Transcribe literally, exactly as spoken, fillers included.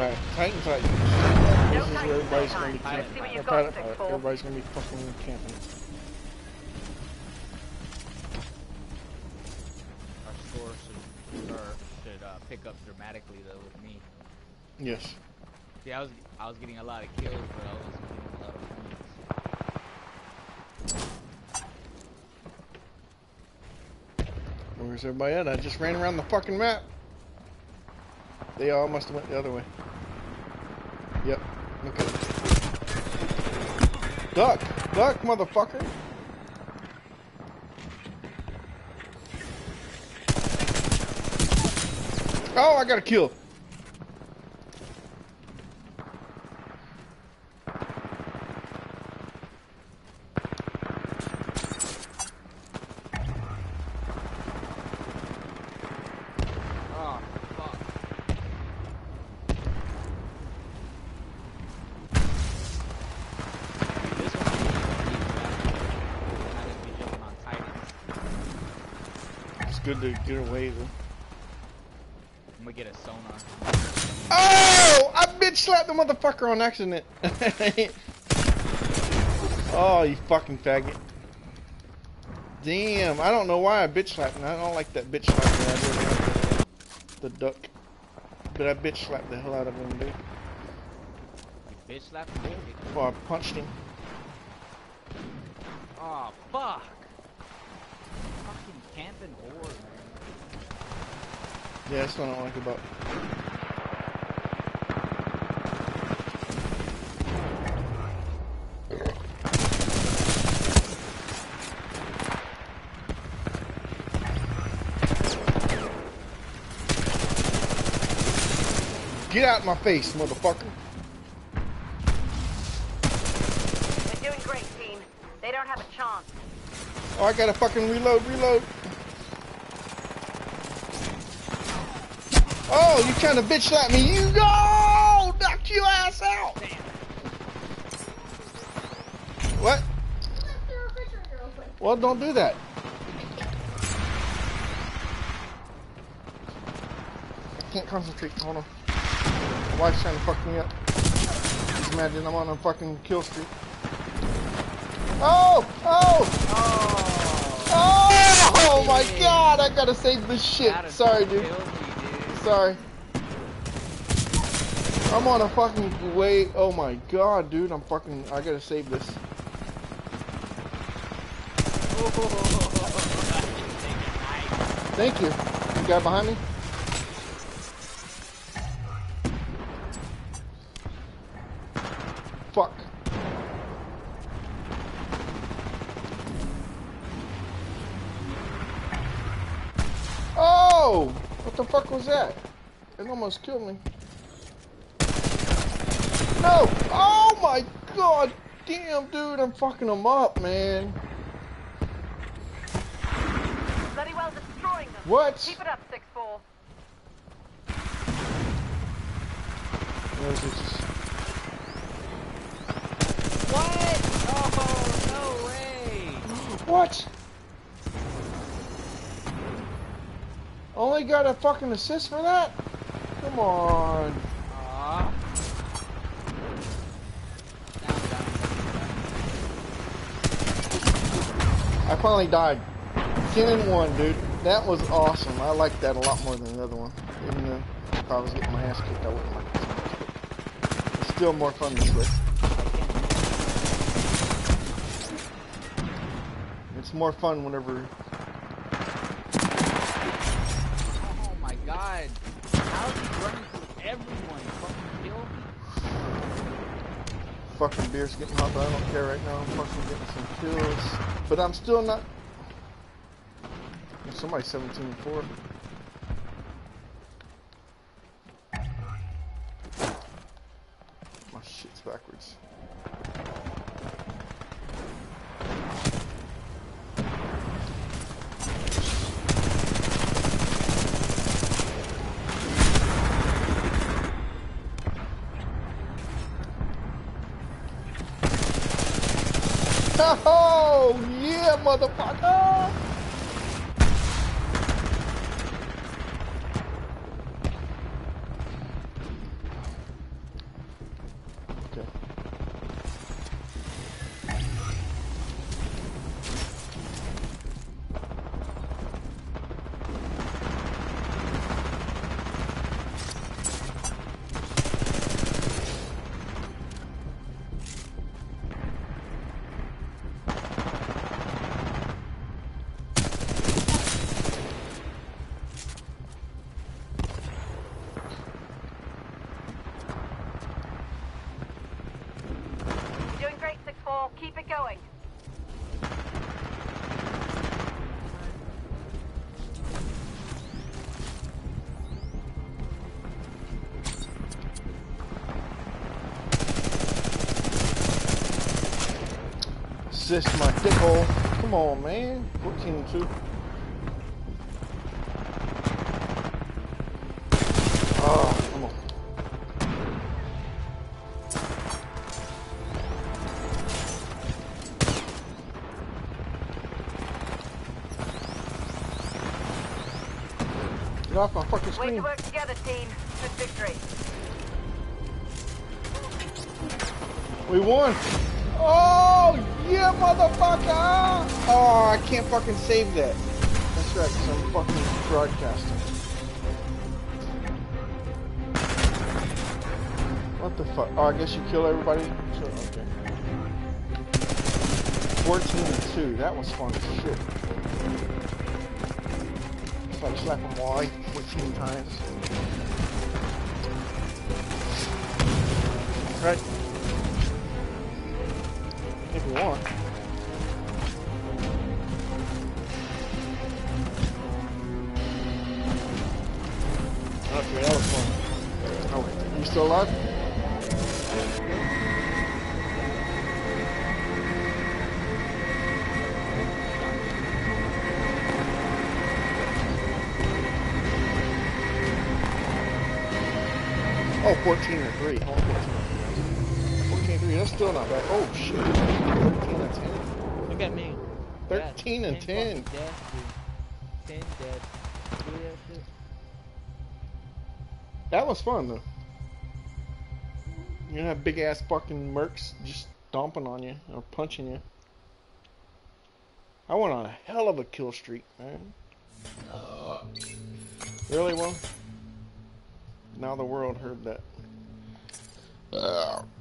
Alright, Titan's like, this is where everybody's gonna be camping. Pilot, pilot, pilot. Everybody's gonna be fucking camping. Our score should, or should uh, pick up dramatically though with me. Yes. See, I was I was getting a lot of kills, but I was getting a lot of points. Where's everybody at? I just ran around the fucking map. They all must have went the other way. Yep. Look at it. Duck! Duck, motherfucker! Oh, I got a kill! Good to get away though. I'm gonna get a sonar. Oh! I bitch slapped the motherfucker on accident. Oh, you fucking faggot. Damn, I don't know why I bitch slapped him. I don't like that bitch slap. I really like the duck. But I bitch slapped the hell out of him, dude. You bitch slapped him? Oh, I punched him. Oh, fuck. Fucking camping horde, man. Yeah, that's what I don't like about it. Get out of my face, motherfucker. They're doing great, team. They don't have a chance. Oh, I gotta fucking reload, reload. Oh, you trying to bitch slap me? You go! Knock your ass out! What? Well, don't do that. I can't concentrate. Hold on. My wife's trying to fuck me up. Just imagine I'm on a fucking kill streak. Oh! Oh! Oh! Oh my god! I gotta save this shit. Sorry, dude. Me, dude. Sorry. I'm on a fucking way. Oh my god, dude. I'm fucking. I gotta save this. Thank you. You got behind me? Fuck. Oh! What the fuck was that? It almost killed me. No! Oh my god! Damn, dude, I'm fucking them up, man. Bloody well destroying them. What? Keep it up, six four. Where is it? What? Oh, no way. What? Only got a fucking assist for that? Come on. Aww. I finally died. ten and one, dude. That was awesome. I liked that a lot more than the other one. Even though if I was getting my ass kicked, I wouldn't like it so much. But it's still more fun this way. It's more fun whenever... Oh my god. How is he running through everyone? Fucking kill me. Fucking beer's getting hot, but I don't care right now. I'm fucking getting some kills. But I'm still not... Somebody's seventeen and four. My shit's backwards. Oh, yeah, motherfucker! going. Assist my dick hole. Come on, man. fourteen and two. Oh, come on. Get off my fucking Way screen. to work together, team. Good victory. We won. Oh, yeah, motherfucker. Oh, I can't fucking save that. That's right, because I'm fucking broadcasting. What the fuck? Oh, I guess you kill everybody? Sure, okay. fourteen and two. That was fun as shit. If I slap him wide fourteen times. Right. If you want. Okay, that was fun. Oh, you still alive? Oh, fourteen and three. Oh, fourteen and three. That's still not bad. Oh, shit. thirteen and ten. Look at me. thirteen Dead. and ten. fucking Dead, dude. ten dead. Look at that shit. That was fun, though. You know, have big ass fucking mercs just stomping on you or punching you. I went on a hell of a kill streak, man. Really well. Now the world heard that.